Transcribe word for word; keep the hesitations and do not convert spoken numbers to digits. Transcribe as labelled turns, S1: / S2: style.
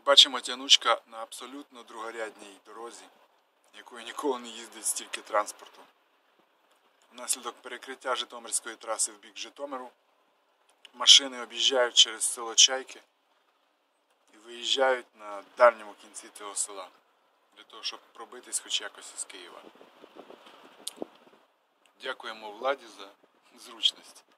S1: бачимо, тянучка на абсолютно другорядній дорозі, якою ніколи не їздить стільки транспорту. Внаслідок перекриття Житомирської траси в бік Житомиру машини об'їжджають через село Чайки і виїжджають на дальньому кінці цього села, для того, щоб пробитись хоч якось із Києва. Дякуємо владі за зручність.